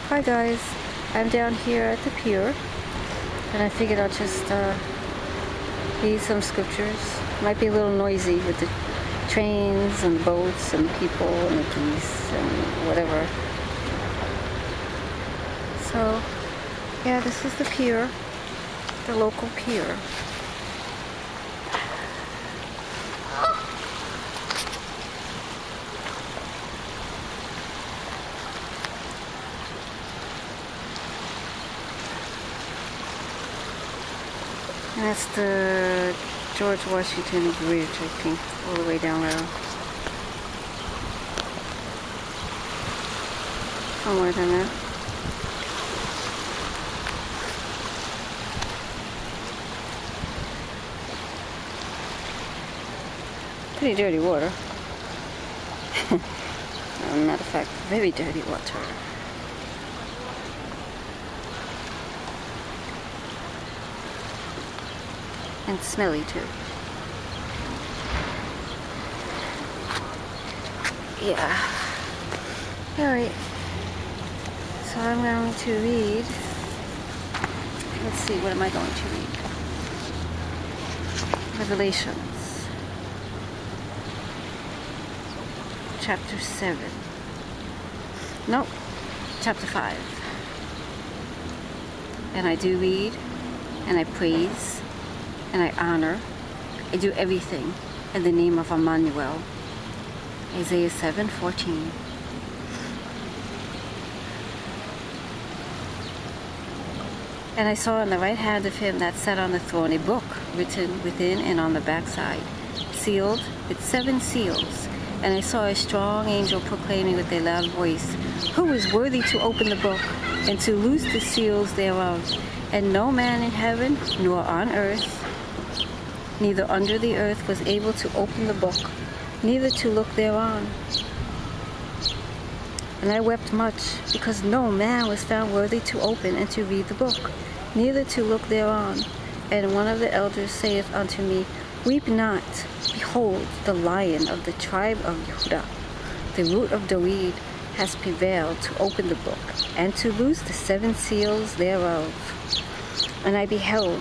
Hi guys, I'm down here at the pier and I figured I'll just read some scriptures. Might be a little noisy with the trains and the boats and the people and the geese and whatever. So yeah, this is the pier, the local pier. And that's the George Washington Bridge, I think, all the way down there. Somewhere down there. Pretty dirty water. Matter of fact, very dirty water. And smelly too. Yeah. Alright. So I'm going to read. Let's see, what am I going to read? Revelations. Chapter 7. Nope. Chapter 5. And I do read, and I praise, and I honor. I do everything in the name of Emmanuel. Isaiah 7:14. And I saw on the right hand of him that sat on the throne a book written within and on the backside, sealed with 7 seals. And I saw a strong angel proclaiming with a loud voice, "Who is worthy to open the book and to loose the seals thereof? And no man in heaven, nor on earth, neither under the earth was able to open the book, neither to look thereon. And I wept much, because no man was found worthy to open and to read the book, neither to look thereon. And one of the elders saith unto me, Weep not, behold, the Lion of the tribe of Judah, the root of David, has prevailed to open the book, and to loose the 7 seals thereof. And I beheld,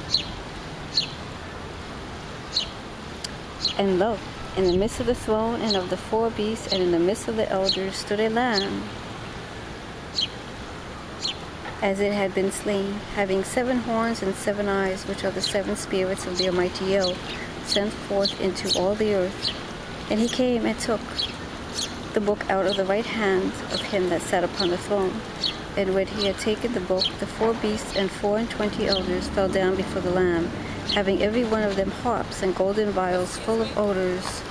and lo, in the midst of the throne and of the 4 beasts, and in the midst of the elders, stood a lamb, as it had been slain, having 7 horns and 7 eyes, which are the 7 spirits of the Almighty El, sent forth into all the earth. And he came and took the book out of the right hand of him that sat upon the throne. And when he had taken the book, the 4 beasts and 24 elders fell down before the Lamb, having every one of them harps and golden vials full of odors.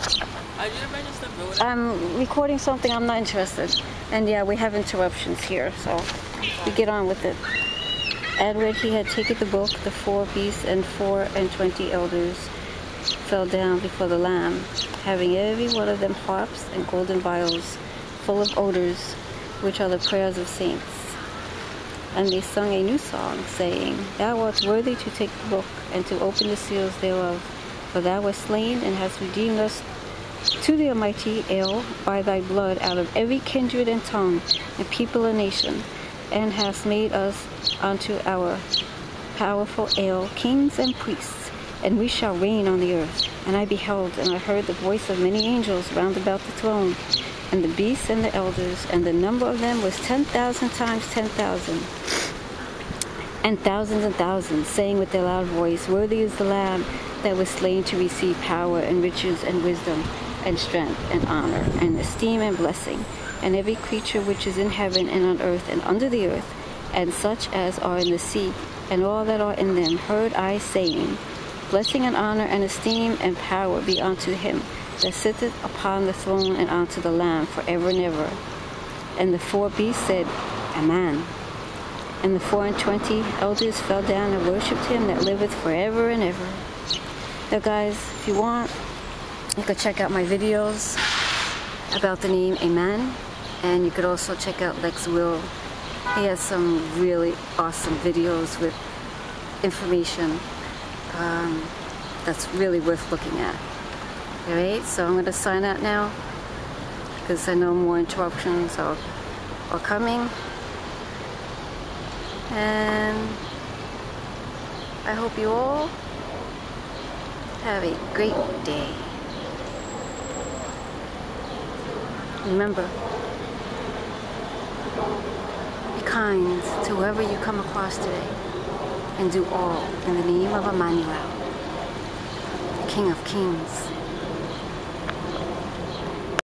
I'm recording something, I'm not interested. And yeah, we have interruptions here, so we get on with it. And when he had taken the book, the 4 beasts and 24 elders fell down before the Lamb, having every one of them harps and golden vials full of odors, which are the prayers of saints. And they sung a new song, saying, Thou art worthy to take the book, and to open the seals thereof. For thou wast slain, and hast redeemed us to the Almighty El by thy blood out of every kindred and tongue, and people and nation, and hast made us unto our powerful El kings and priests, and we shall reign on the earth. And I beheld, and I heard the voice of many angels round about the throne, and the beasts and the elders, and the number of them was 10,000 times 10,000, and thousands, saying with a loud voice, Worthy is the Lamb that was slain to receive power and riches and wisdom and strength and honor and esteem and blessing. And every creature which is in heaven and on earth and under the earth, and such as are in the sea, and all that are in them, heard I saying, Blessing and honor and esteem and power be unto him that sitteth upon the throne and unto the Lamb forever and ever. And the 4 beasts said, Amen. And the 24 elders fell down and worshipped him that liveth forever and ever. Now guys, if you want, you could check out my videos about the name Amen. And you could also check out Lex Will. He has some really awesome videos with information that's really worth looking at. Alright, so I'm going to sign out now because I know more interruptions are coming. And I hope you all have a great day. Remember, be kind to whoever you come across today, and do all in the name of Emmanuel, the King of Kings.